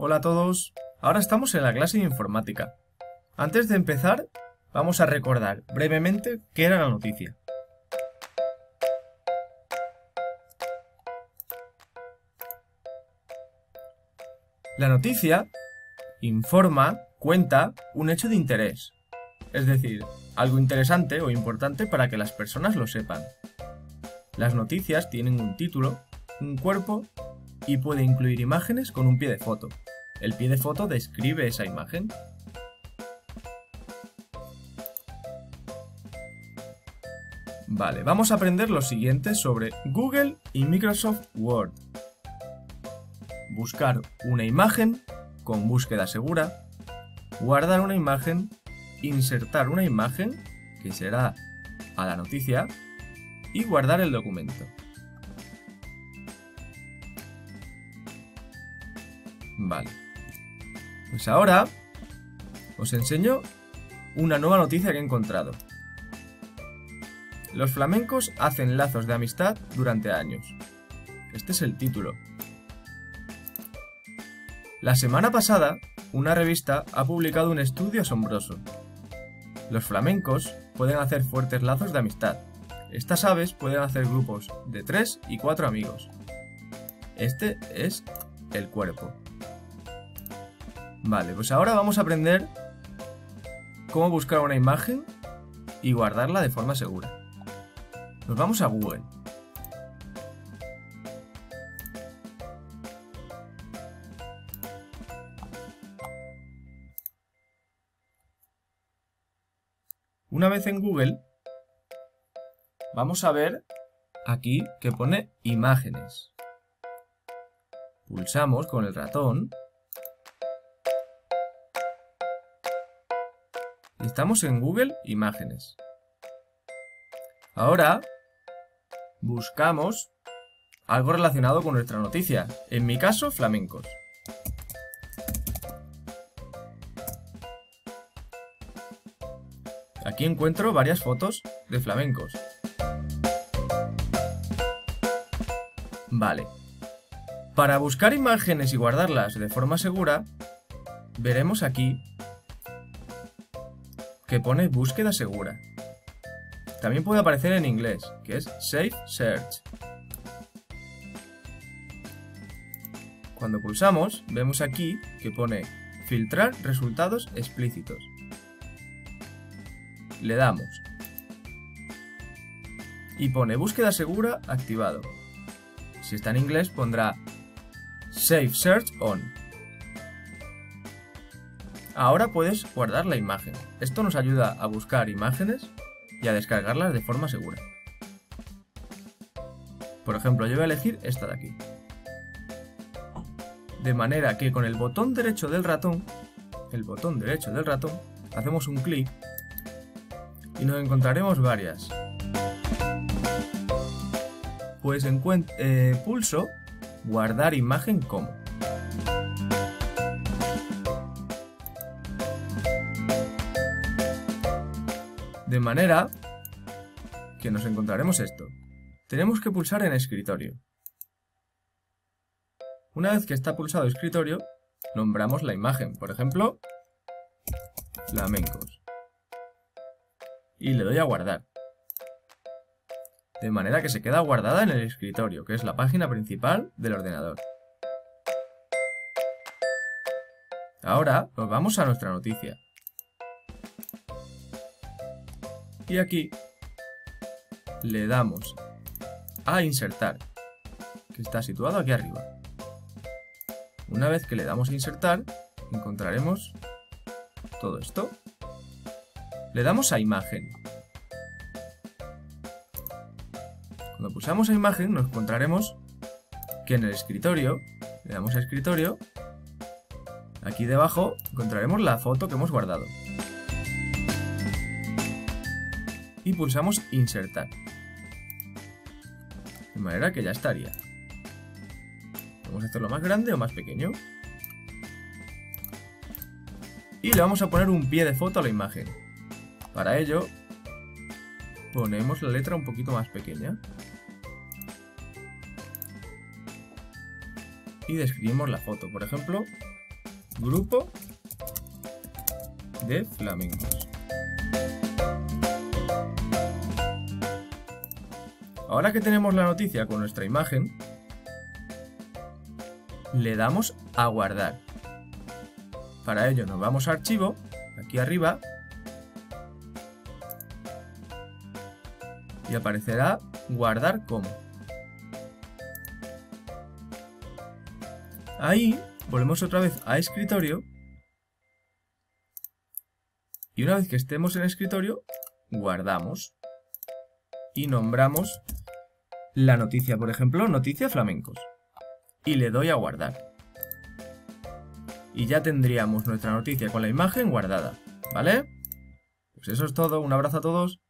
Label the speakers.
Speaker 1: Hola a todos, ahora estamos en la clase de informática. Antes de empezar, vamos a recordar brevemente qué era la noticia. La noticia informa, cuenta un hecho de interés, es decir, algo interesante o importante para que las personas lo sepan. Las noticias tienen un título, un cuerpo y puede incluir imágenes con un pie de foto. El pie de foto describe esa imagen. Vale, vamos a aprender lo siguiente sobre Google y Microsoft Word. Buscar una imagen con búsqueda segura, guardar una imagen, insertar una imagen, que será a la noticia, y guardar el documento. Vale. Pues ahora os enseño una nueva noticia que he encontrado. Los flamencos hacen lazos de amistad durante años. Este es el título. La semana pasada, una revista ha publicado un estudio asombroso. Los flamencos pueden hacer fuertes lazos de amistad. Estas aves pueden hacer grupos de 3 y 4 amigos. Este es el cuerpo. Vale, pues ahora vamos a aprender cómo buscar una imagen y guardarla de forma segura. Nos vamos a Google. Una vez en Google, vamos a ver aquí que pone imágenes. Pulsamos con el ratón. Estamos en Google Imágenes. Ahora buscamos algo relacionado con nuestra noticia. En mi caso, flamencos. Aquí encuentro varias fotos de flamencos. Vale. Para buscar imágenes y guardarlas de forma segura, veremos aquí que pone búsqueda segura. También puede aparecer en inglés, que es Safe Search. Cuando pulsamos, vemos aquí que pone filtrar resultados explícitos. Le damos. Y pone búsqueda segura activado. Si está en inglés pondrá Safe Search On. Ahora puedes guardar la imagen. Esto nos ayuda a buscar imágenes y a descargarlas de forma segura. Por ejemplo, yo voy a elegir esta de aquí. De manera que con el botón derecho del ratón, hacemos un clic y nos encontraremos varias. Pues pulso guardar imagen como. De manera que nos encontraremos esto. Tenemos que pulsar en escritorio. Una vez que está pulsado escritorio, nombramos la imagen, por ejemplo, flamencos. Y le doy a guardar. De manera que se queda guardada en el escritorio, que es la página principal del ordenador. Ahora nos vamos a nuestra noticia. Y aquí le damos a insertar, que está situado aquí arriba. Una vez que le damos a insertar, encontraremos todo esto. Le damos a imagen. Cuando pulsamos a imagen nos encontraremos que en el escritorio, le damos a escritorio, aquí debajo encontraremos la foto que hemos guardado. Y pulsamos insertar. De manera que ya estaría. Vamos a hacerlo más grande o más pequeño. Y le vamos a poner un pie de foto a la imagen. Para ello, ponemos la letra un poquito más pequeña. Y describimos la foto. Por ejemplo, grupo de flamencos. Ahora que tenemos la noticia con nuestra imagen, le damos a guardar. Para ello nos vamos a archivo, aquí arriba, y aparecerá guardar como. Ahí volvemos otra vez a escritorio y una vez que estemos en escritorio guardamos y nombramos la noticia, por ejemplo, noticia flamencos, y le doy a guardar. Y ya tendríamos nuestra noticia con la imagen guardada, ¿vale? Pues eso es todo, un abrazo a todos.